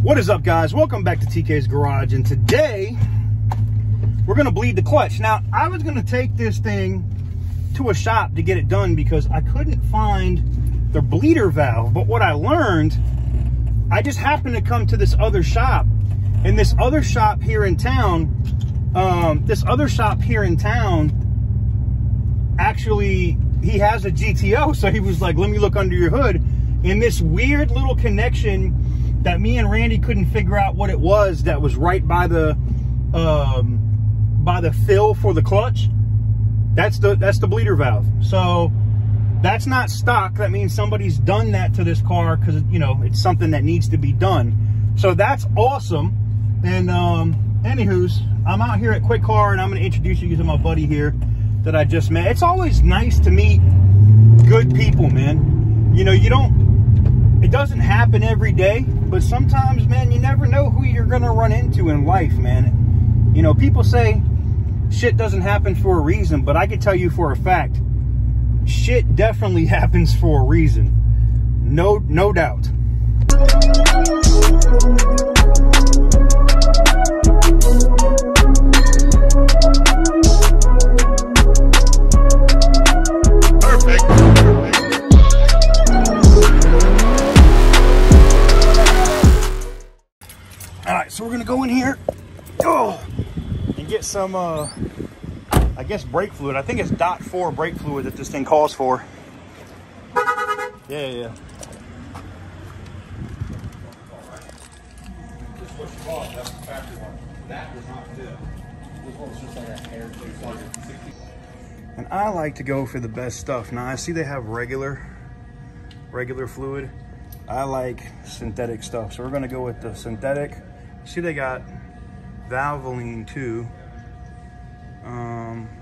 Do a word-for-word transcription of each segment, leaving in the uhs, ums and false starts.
What is up, guys? Welcome back to T K's Garage, and today we're gonna bleed the clutch. Now, I was gonna take this thing to a shop to get it done because I couldn't find the bleeder valve, but what I learned, I just happened to come to this other shop, and this other shop here in town, um, this other shop here in town, actually, he has a G T O, so he was like, let me look under your hood, and this weird little connection that me and Randy couldn't figure out what it was that was right by the um, by the fill for the clutch. That's the that's the bleeder valve. So that's not stock. That means somebody's done that to this car because, you know, it's something that needs to be done. So that's awesome. And um, anywho's, I'm out here at Quick Car, and I'm going to introduce you to my buddy here that I just met. It's always nice to meet good people, man. You know, you don't. It doesn't happen every day, but sometimes, man, you never know who you're going to run into in life, man. You know, people say shit doesn't happen for a reason, but I can tell you for a fact, shit definitely happens for a reason. No, no doubt. So we're gonna go in here, oh, and get some, uh, I guess, brake fluid. I think it's dot four brake fluid that this thing calls for. Yeah, yeah. This is what you bought. That's the factory one. That does not fit. This one's just like a hair too. And I like to go for the best stuff. Now I see they have regular, regular fluid. I like synthetic stuff, so we're gonna go with the synthetic. See, they got Valvoline too. Um,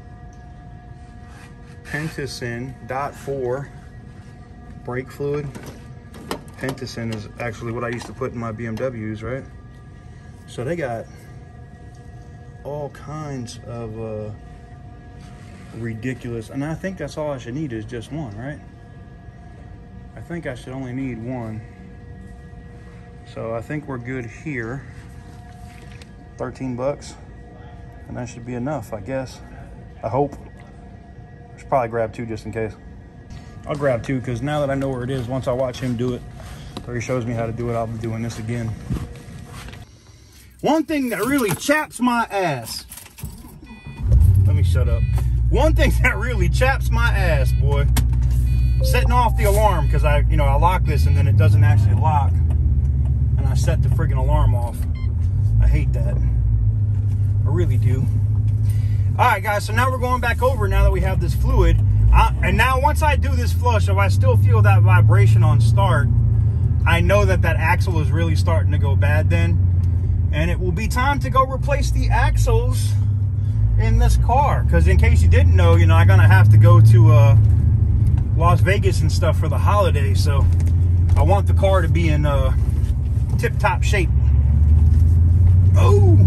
Pentacin dot four brake fluid. Pentacin is actually what I used to put in my B M Ws, right? So they got all kinds of uh, ridiculous, and I think that's all I should need is just one, right? I think I should only need one. So I think we're good here. thirteen bucks. And that should be enough, I guess. I hope. I should probably grab two just in case. I'll grab two because now that I know where it is, once I watch him do it, or he shows me how to do it, I'll be doing this again. One thing that really chaps my ass. Let me shut up. One thing that really chaps my ass, boy. Setting off the alarm because I, you know, I lock this and then it doesn't actually lock. And I set the friggin' alarm off. I hate that. I really do. All right, guys, so now we're going back over now that we have this fluid. I, and now once I do this flush, if I still feel that vibration on start, I know that that axle is really starting to go bad then. And it will be time to go replace the axles in this car. Because in case you didn't know, you know, I'm going to have to go to uh, Las Vegas and stuff for the holiday. So I want the car to be in... Uh, tip-top shape. Oh!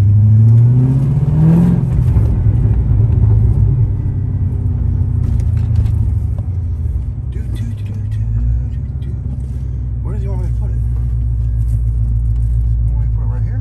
Where does he want me to put it? You want me to put it right here?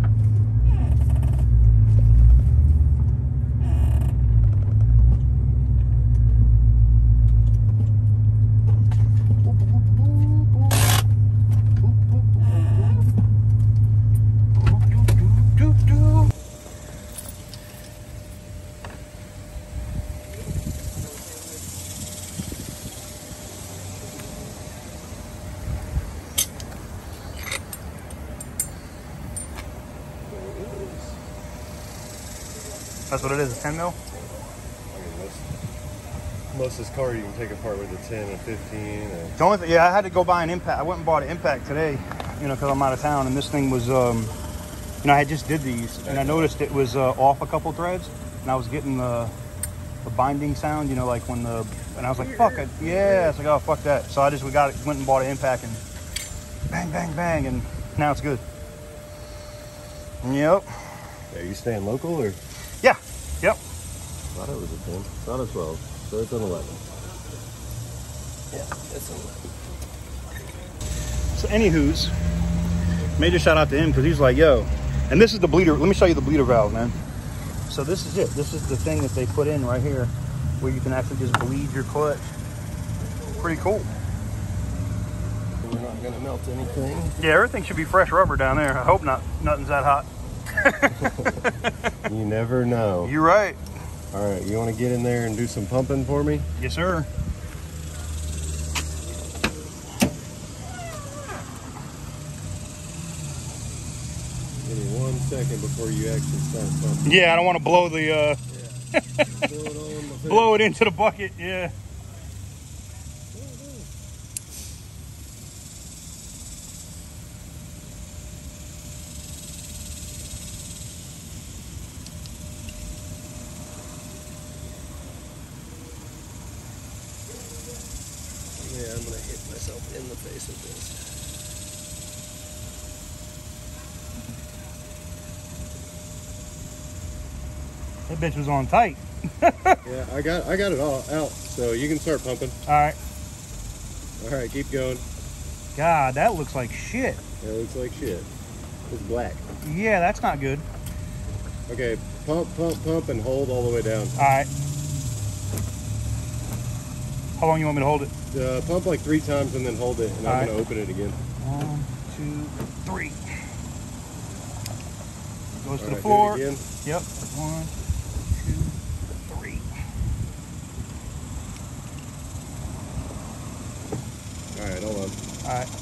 That's what it is, a ten mil? I mean, most, most of this car you can take apart with a ten, a fifteen. Or... The only thing, yeah, I had to go buy an impact. I went and bought an impact today, you know, because I'm out of town, and this thing was, um, you know, I just did these, and I noticed it was uh, off a couple threads, and I was getting the, the binding sound, you know, like when the, and I was like, fuck it, yeah, it's like, oh, fuck that. So I just we got it, went and bought an impact, and bang, bang, bang, and now it's good. Yep. Are you staying local or? Yeah. Yep. Thought it was a ten. Thought a twelve. So it's an eleven. Yeah, it's an eleven. So anywho's, Major shout out to him because he's like, yo, and this is the bleeder. Let me show you the bleeder valve, man. So this is it. This is the thing that they put in right here where you can actually just bleed your clutch. Pretty cool. We're not gonna melt anything. Yeah, everything should be fresh rubber down there. I hope not. Nothing's that hot. You never know. You're right. All right, you want to get in there and do some pumping for me? Yes, sir. Give me one second before you actually start pumping. Yeah, I don't want to blow the, uh, Yeah. Throw it on the blow it into the bucket. Yeah. Yeah, I'm gonna hit myself in the face with this. That bitch was on tight. Yeah, I got I got it all out, so you can start pumping. All right. All right, keep going. God, that looks like shit. It looks like shit. It's black. Yeah, that's not good. Okay, pump, pump, pump, and hold all the way down. All right. How long you want me to hold it? Uh, pump like three times and then hold it, and All I'm right. gonna open it again. One, two, three. Goes to All the right, floor. do it again. Yep. One, two, three. All right, hold on. All right.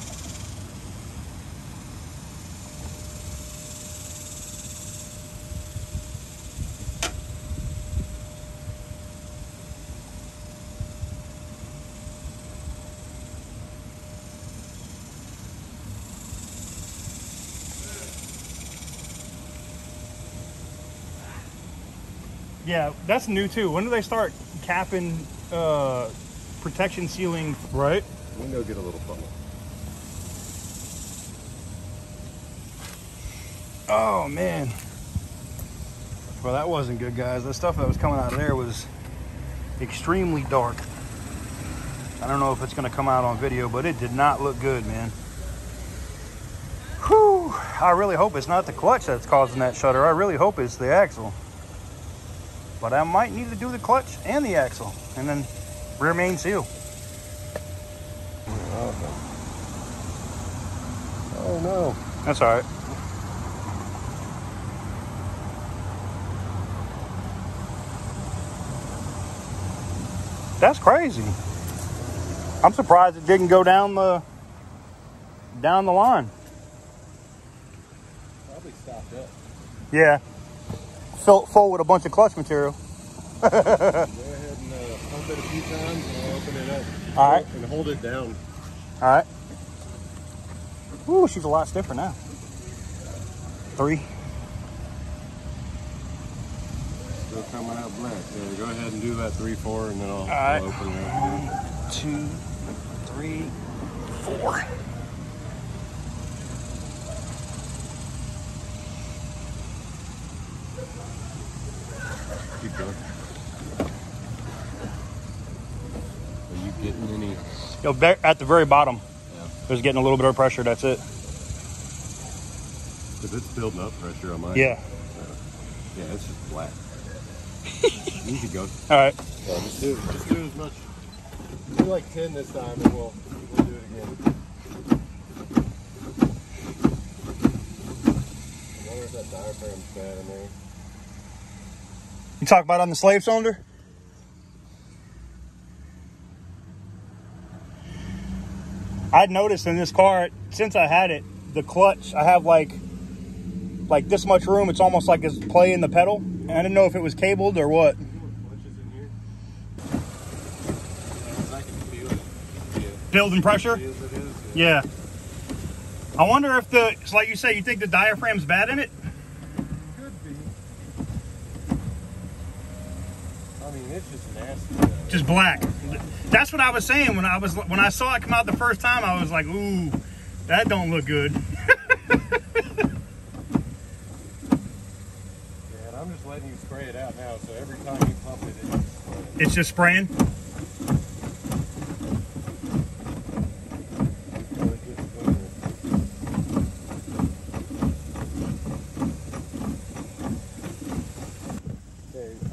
Yeah, that's new too. When do they start capping uh, protection sealing? Right. Window get a little funnel. Oh man. Well, that wasn't good, guys. The stuff that was coming out of there was extremely dark. I don't know if it's going to come out on video, but it did not look good, man. Whew. I really hope it's not the clutch that's causing that shutter. I really hope it's the axle. But I might need to do the clutch and the axle, and then rear main seal. Oh no. That's all right. That's crazy. I'm surprised it didn't go down the down the line. Probably stopped up. Yeah. Fill full with a bunch of clutch material. Go ahead and uh, pump it a few times and I'll open it up. All right. And hold it down. All right. Ooh, she's a lot stiffer now. Three. Still coming out black. So go ahead and do that three, four, and then I'll, right. I'll open it up. One, two, three, four. Keep going. Are you getting any? Yo, back at the very bottom, Yeah. there's getting a little bit of pressure. That's it. Because it's building up pressure on mine. Yeah. So, yeah, it's just black. You can go. All right. Yeah, just do, just do as much. Do like ten this time, and we'll we'll do it again. I wonder if that diaphragm's bad in there. You talk about on the slave cylinder? I'd noticed in this car, since I had it, the clutch, I have like like this much room. It's almost like it's playing the pedal. And I didn't know if it was cabled or what. Building pressure? Yeah. I wonder if the, it's like you say, you think the diaphragm's bad in it? Could be. I mean, it's just nasty. Just black. That's what I was saying when I was when I saw it come out the first time. I was like, ooh, that don't look good. Yeah, and I'm just letting you spray it out now, so every time you pump it, it's just It's just spraying?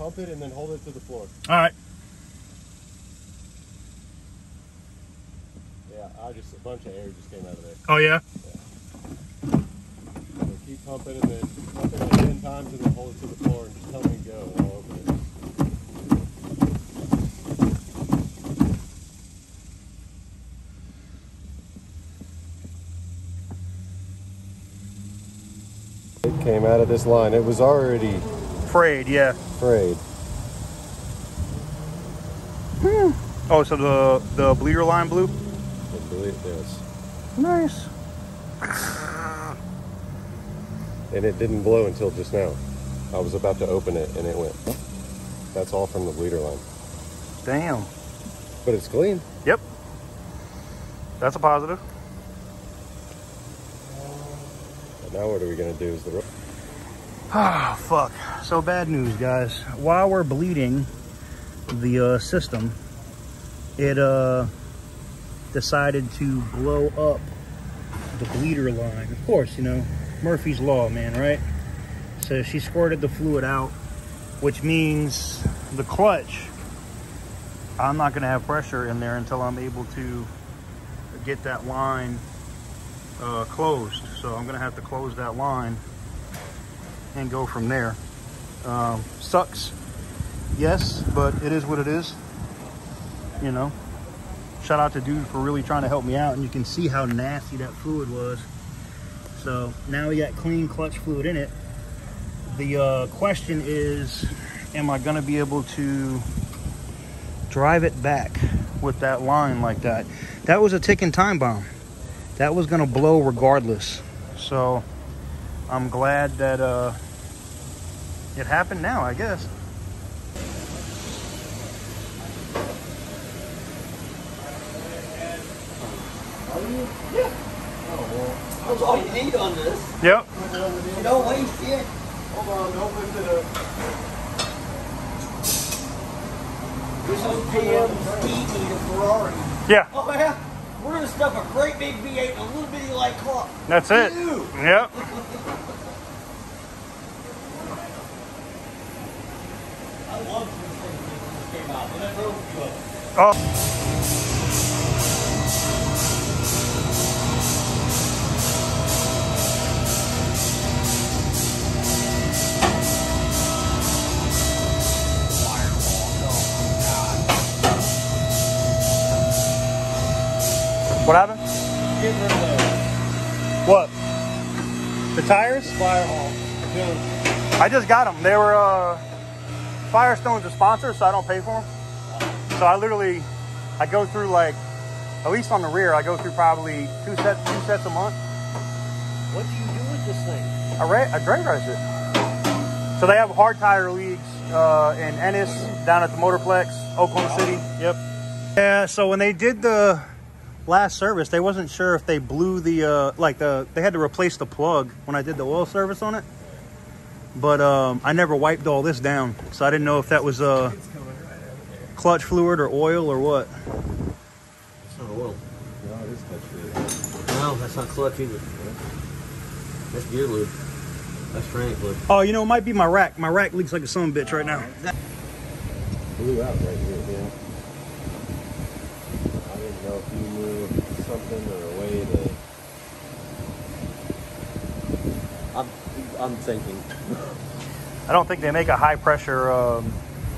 pump it and then hold it to the floor. All right. Yeah, I just a bunch of air just came out of there. Oh yeah. Yeah. So keep pumping and then pump it like ten times and then hold it to the floor and just tell me to go and I'll open it. It came out of this line. It was already Frayed, yeah. frayed. Hmm. Oh, so the the bleeder line blew? I believe this. Nice. And it didn't blow until just now. I was about to open it and it went. That's all from the bleeder line. Damn. But it's clean. Yep. That's a positive. And now what are we gonna do is the rope. Ah, fuck. So bad news, guys. While we're bleeding the uh, system, it uh, decided to blow up the bleeder line. Of course, you know, Murphy's Law, man, right? So she squirted the fluid out, which means the clutch, I'm not going to have pressure in there until I'm able to get that line uh, closed. So I'm going to have to close that line and go from there. Um, sucks, yes, but it is what it is. You know, shout out to dude for really trying to help me out, and you can see how nasty that fluid was. So now we got clean clutch fluid in it. The uh, question is, am I gonna be able to drive it back with that line like that? That was a ticking time bomb. That was gonna blow regardless. So I'm glad that uh, it happened now, I guess. Yeah. That's all you need on this. Yep. You don't waste it. Hold on, don't lift it up. This is G M's heat meter Ferrari. Yeah. Oh yeah. We're gonna stuff a great big V eight in a little bitty light car. That's it. Ew. Yep. I love this thing when this came out. When I drove to it. Oh. What happened? Get rid of those. What? The tires? Firehall. Yeah. I just got them. They were, uh, Firestone's a sponsor, so I don't pay for them. So I literally, I go through like, at least on the rear, I go through probably two sets, two sets a month. What do you do with this thing? I, ra I drag race it. So they have hard tire leagues uh, in Ennis, down at the Motorplex, Oklahoma City. Yep. Yeah, so when they did the last service, they wasn't sure if they blew the, uh, like the, they had to replace the plug when I did the oil service on it. But um, I never wiped all this down, so I didn't know if that was uh, clutch fluid or oil or what. It's not oil. No, it is clutch fluid. No, that's not clutch either. That's gear lube. That's tranny fluid. Oh, you know, it might be my rack. My rack leaks like a son of a bitch right now. Blew out right here, yeah. I didn't know if you knew something or a way to... I'm, I'm thinking. I don't think they make a high pressure um,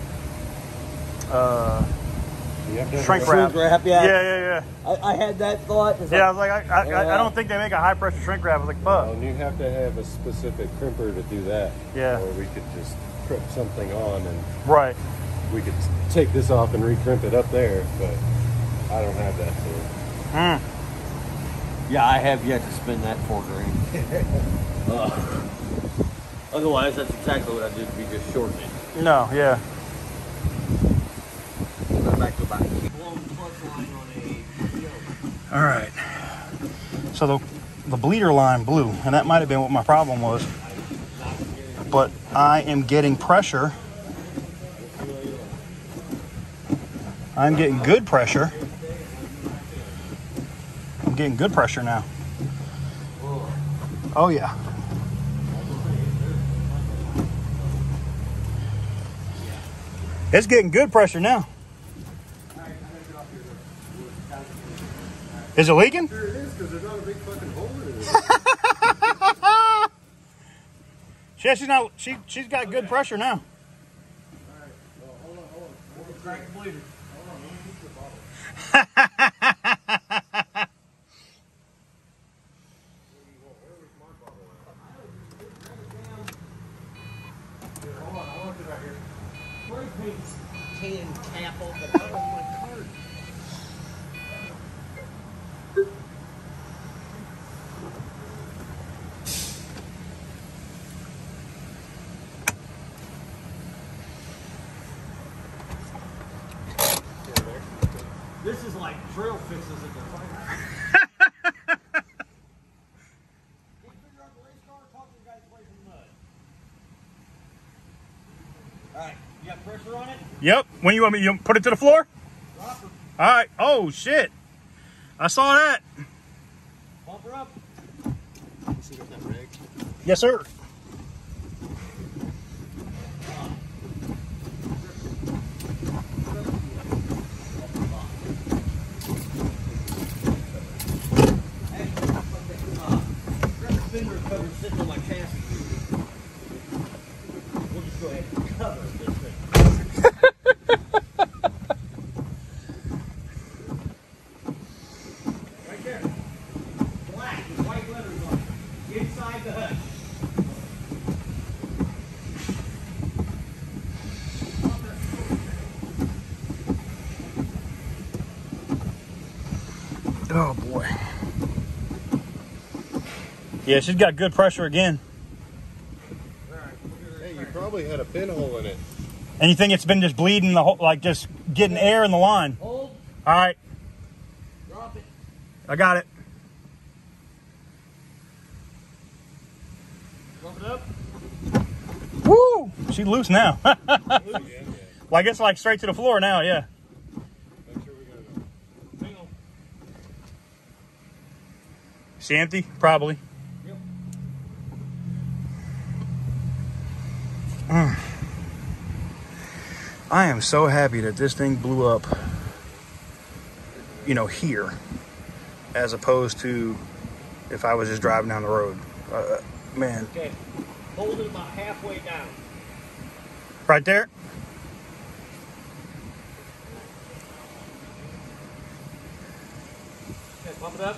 uh, You have to shrink have wrap. Shrink wrap, yeah. Yeah, yeah, yeah. I, I had that thought. It's Yeah, I like, was like, I, I, I don't think they make a high pressure shrink wrap. I was like, fuck. Well, and you have to have a specific crimper to do that. Yeah. Or we could just crimp something on and Right. we could take this off and recrimp it up there, but I don't have that tool. Mm. yeah, I have yet to spend that four grand. uh, otherwise, that's exactly what I did. Be just shortening. No, yeah. Go back to about blown clutch line on a. All right. So the, the bleeder line blew, and that might have been what my problem was. But I am getting pressure. I'm getting good pressure. I'm getting good pressure now. Oh, yeah. It's getting good pressure now. Is it leaking? Sure it is, because there's not a big fucking hole in it. Yeah, she's not. She she's got okay. good pressure now. All right. Well, hold on, hold on. We'll crack the bleeder. Hold on, let me get the bottle. Where was my bottle at? Here, hold on, I want it right here. Spray paint can cap on the bottom of my cart. This is like trail fixes at the fire. Alright, you got pressure on it? Yep. When you want me, you put it to the floor? Drop her. Alright. Oh, shit. I saw that. Pump her up. See got that rig? Yes, sir. Sitting on my chassis. We'll just go ahead and cover this thing. Right there. Black with white letters on it. Inside the hutch. Oh boy. Yeah, she's got good pressure again. Hey, you probably had a pinhole in it. And you think it's been just bleeding the whole, like just getting air in the line? Hold. All right. Drop it. I got it. Drop it up. Woo! She's loose now. Yeah, yeah. Like it's like straight to the floor now, yeah. Make sure we got it. Hang on. She empty? Probably. Yep. Mm. I am so happy that this thing blew up, you know, here, as opposed to if I was just driving down the road. Uh, man. Okay. Hold it about halfway down. Right there? Okay, pump it up.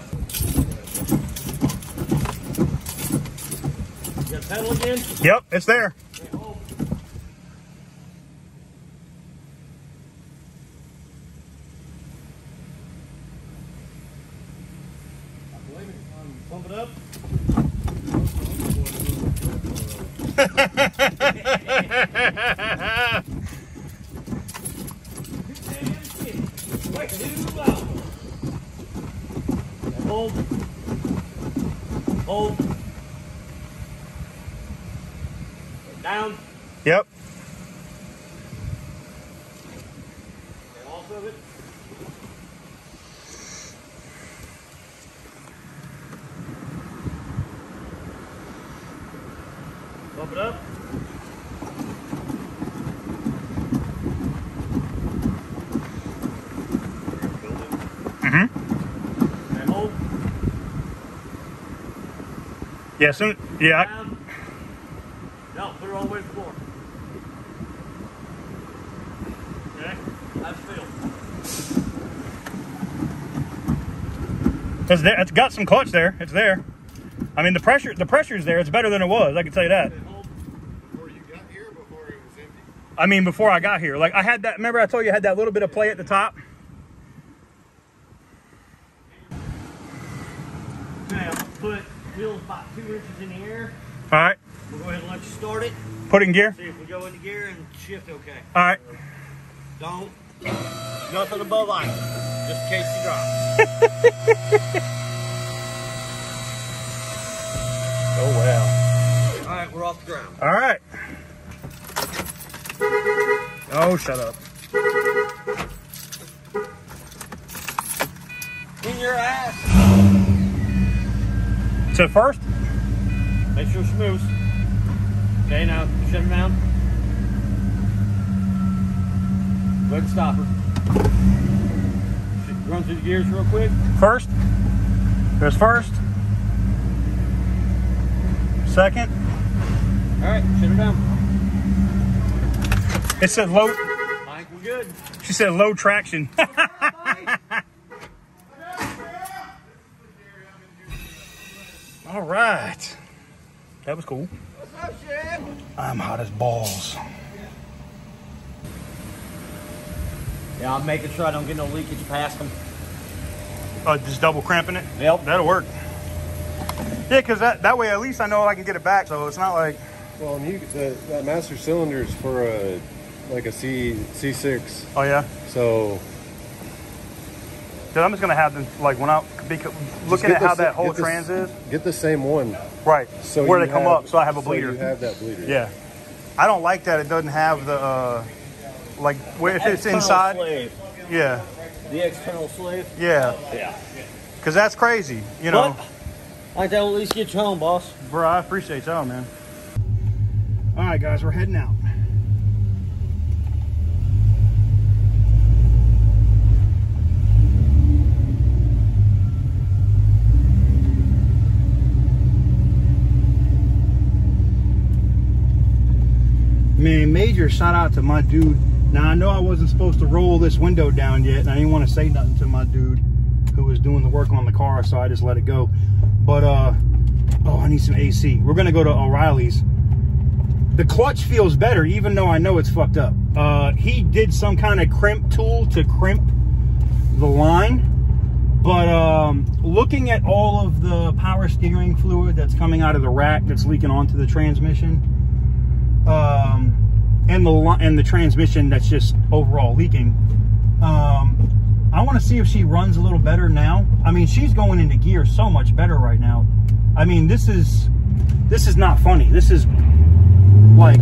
You got a pedal again? Yep, it's there. Okay, hold. Pump it up. Hold. Hold. Down. Yep. Get off of it. Bump it up. Mm-hmm. And hold. Yeah, soon. Yeah. Down. No, put her all the way to the floor. Okay? How's it feel? It's, there, it's got some clutch there. It's there. I mean, the pressure, the pressure's there. It's better than it was. I can tell you that. Okay, hold. Before you got here, or before it was empty? I mean, before I got here, like I had that. Remember, I told you I had that little bit of play at the top. Okay, I'm gonna put wheels about two inches in the air. All right. We'll go ahead and let you start it. Put it in gear. See if we go into gear and shift okay. All right. Don't. Nothing above idle, just in case you drop. Oh wow. All right, we're off the ground. All right. Oh, shut up. In your ass. To first. Make sure it's smooth. Okay, now shut it down. Go ahead and stop her. Run through the gears real quick. First. There's first. Second. All right, shut her down. It said low. I think we're good. She said low traction. All right. That was cool. What's up, Shad? I'm hot as balls. Yeah, I'm making sure I don't get no leakage past them. Uh, just double cramping it? Yep. That'll work. Yeah, because that, that way at least I know I can get it back, so it's not like... Well, and you, the, that master cylinder is for a, like a C, C6. Oh, yeah? So... Dude, I'm just going to have them, like, when I... Because, looking at how that whole trans is... Get the same one. Right. So where they you come have, up, so I have a bleeder. So you have that bleeder. Yeah. I don't like that it doesn't have the, uh... Like, where if it's External inside... Slave. Yeah. The external slave? Yeah. Yeah. Because that's crazy, you know? But I think that'll at least get you home, boss. Bro, I appreciate y'all, man. All right, guys, we're heading out. Man, major shout out to my dude. Now, I know I wasn't supposed to roll this window down yet, and I didn't want to say nothing to my dude who was doing the work on the car, so I just let it go. But, uh, oh, I need some A C. We're going to go to O'Reilly's. The clutch feels better, even though I know it's fucked up. Uh, he did some kind of crimp tool to crimp the line. But um, looking at all of the power steering fluid that's coming out of the rack that's leaking onto the transmission, um, and the and the transmission that's just overall leaking, um, I want to see if she runs a little better now. I mean, she's going into gear so much better right now. I mean, this is this is not funny. This is like,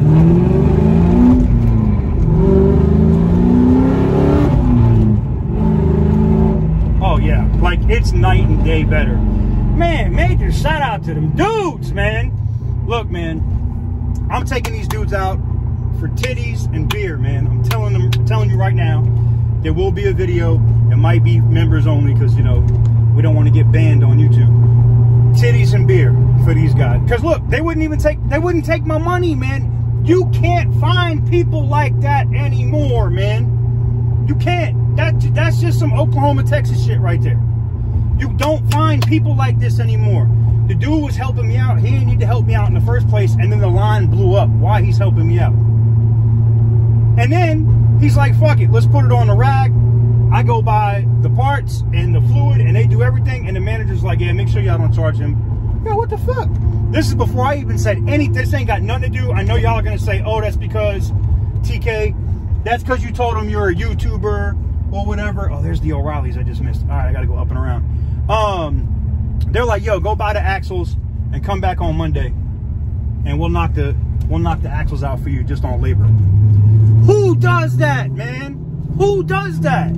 oh yeah, like it's night and day better. Man, major shout out to them dudes, man. Look, man, I'm taking these dudes out for titties and beer, man. I'm telling them, I'm telling you right now, there will be a video. It might be members only because, you know, we don't want to get banned on YouTube. Titties and beer for these guys. Because look, they wouldn't even take, they wouldn't take my money, man. You can't find people like that anymore, man. You can't. That, that's just some Oklahoma, Texas shit right there. You don't find people like this anymore. The dude was helping me out. He didn't need to help me out in the first place, and then the line blew up. Why he's helping me out? And then he's like, fuck it, let's put it on the rack. I go buy the parts and the fluid, and they do everything, and the manager's like, yeah, make sure y'all don't charge him. Yeah, what the fuck? This is before I even said anything. This ain't got nothing to do. I know y'all are going to say, oh, that's because, T K, that's because you told him you're a YouTuber or whatever. Oh, there's the O'Reilly's I just missed. All right, I got to go up and around. Um, they're like, yo, go buy the axles and come back on Monday, and we'll knock the we'll knock the axles out for you just on labor. Who does that, man? Who does that?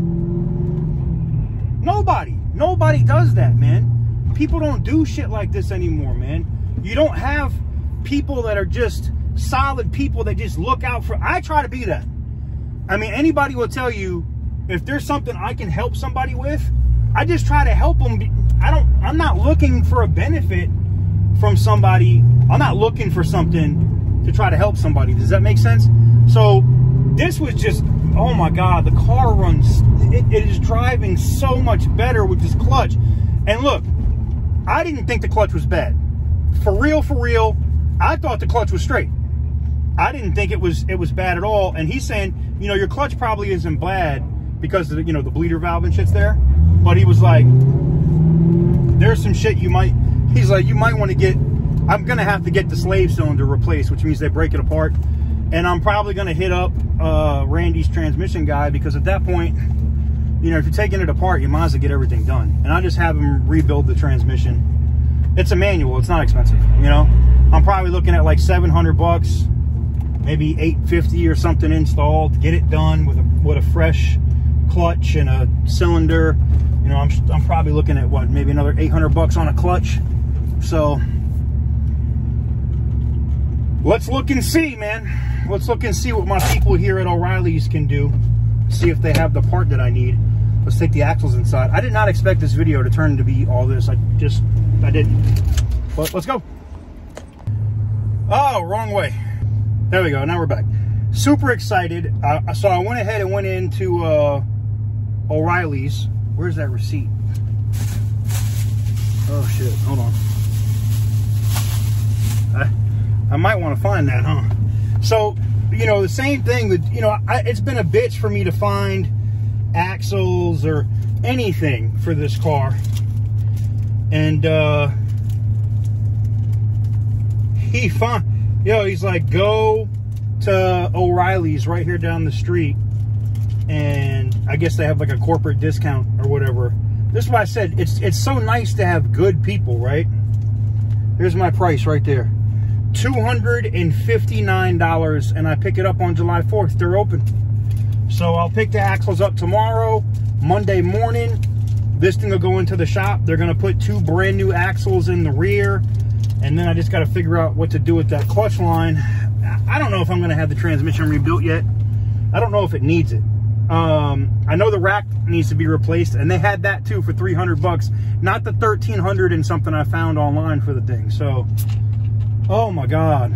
Nobody. Nobody does that, man. People don't do shit like this anymore, man. You don't have people that are just solid people that just look out for... I try to be that. I mean, anybody will tell you, if there's something I can help somebody with, I just try to help them. I don't... I'm not looking for a benefit from somebody. I'm not looking for something to try to help somebody. Does that make sense? So... this was just, oh my God, the car runs, it, it is driving so much better with this clutch. And look, I didn't think the clutch was bad. For real, for real, I thought the clutch was straight. I didn't think it was it was bad at all. And he's saying, you know, your clutch probably isn't bad because, of the, you know, the bleeder valve and shit's there. But he was like, there's some shit you might, he's like, you might want to get, I'm going to have to get the slave cylinder replaced, which means they break it apart. And I'm probably going to hit up uh, Randy's transmission guy, because at that point, you know, if you're taking it apart, you might as well get everything done. And I just have him rebuild the transmission. It's a manual. It's not expensive, you know. I'm probably looking at like seven hundred bucks, maybe eight fifty or something installed to get it done with a, with a fresh clutch and a cylinder. You know, I'm, I'm probably looking at what, maybe another eight hundred bucks on a clutch. So let's look and see, man. Let's look and see what my people here at O'Reilly's can do. see if they have the part that I need. Let's take the axles inside. I did not expect this video to turn to be all this. I just, I didn't. But let's go. Oh, wrong way. There we go. Now we're back. Super excited. Uh, so I went ahead and went into uh, O'Reilly's. Where's that receipt? Oh shit, hold on. I, I might want to find that, huh? So, you know, the same thing with, you know, I, it's been a bitch for me to find axles or anything for this car. And uh, he found, yo, he's like, go to O'Reilly's right here down the street. And I guess they have like a corporate discount or whatever. This is why I said it's it's so nice to have good people, right? Here's my price right there. two hundred fifty-nine dollars, and I pick it up on July fourth. They're open. So I'll pick the axles up tomorrow, Monday morning. This thing will go into the shop. They're gonna put two brand new axles in the rear, and then I just gotta figure out what to do with that clutch line. I don't know if I'm gonna have the transmission rebuilt yet. I don't know if it needs it. Um, I know the rack needs to be replaced, and they had that too for three hundred bucks, not the thirteen hundred and something I found online for the thing. So, oh my God.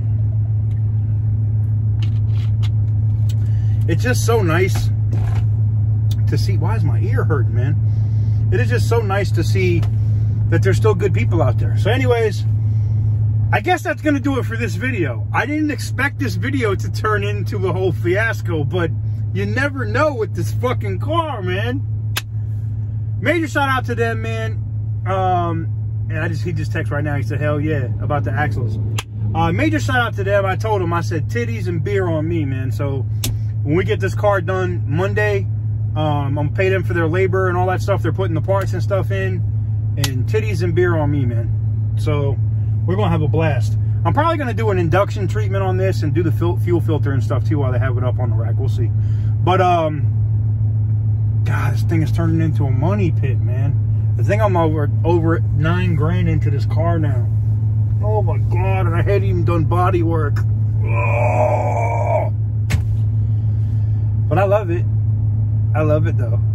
It's just so nice to see. Why is my ear hurting, man? It is just so nice to see that there's still good people out there. So anyways, I guess that's going to do it for this video. I didn't expect this video to turn into a whole fiasco, but you never know with this fucking car, man. Major shout out to them, man. Um, and I just he just texted right now. He said, hell yeah, about the axles. Uh, major shout out to them. I told him, I said, titties and beer on me, man. So when we get this car done Monday, um, I'm going to pay them for their labor and all that stuff. They're putting the parts and stuff in. And titties and beer on me, man. So we're going to have a blast. I'm probably going to do an induction treatment on this and do the fil fuel filter and stuff too while they have it up on the rack. We'll see. But, um, God, this thing is turning into a money pit, man. I think I'm over, over nine grand into this car now. Oh my God, and I hadn't even done body work. Oh. But I love it. I love it though.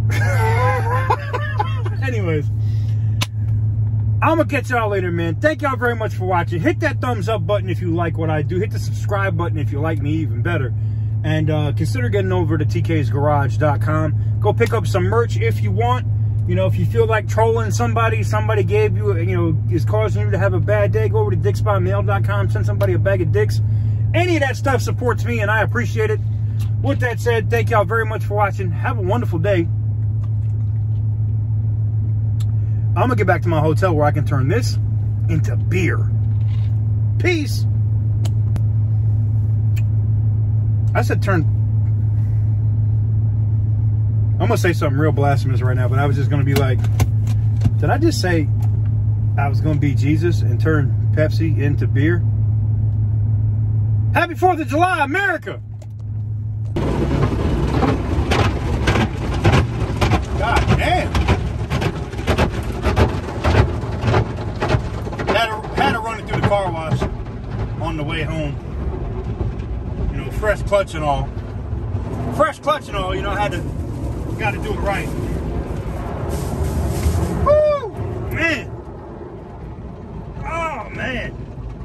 Anyways. I'm gonna catch y'all later, man. Thank y'all very much for watching. Hit that thumbs up button if you like what I do. Hit the subscribe button if you like me even better. And uh, consider getting over to T K's garage dot com. Go pick up some merch if you want. You know, if you feel like trolling somebody, somebody gave you, you know, is causing you to have a bad day, go over to dicks by mail dot com. Send somebody a bag of dicks. Any of that stuff supports me, and I appreciate it. With that said, thank y'all very much for watching. Have a wonderful day. I'm gonna get back to my hotel where I can turn this into beer. Peace. I said turn. I'm gonna say something real blasphemous right now, but I was just gonna be like, did I just say I was gonna be Jesus and turn Pepsi into beer? Happy fourth of July, America! God damn. Had to run it through the car wash on the way home. You know, fresh clutch and all. Fresh clutch and all, you know, I had to, got to do it right. Woo! Man. Oh, man.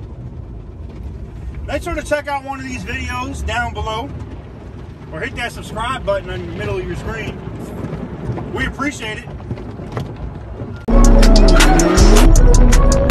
Make sure to check out one of these videos down below. Or hit that subscribe button in the middle of your screen. We appreciate it.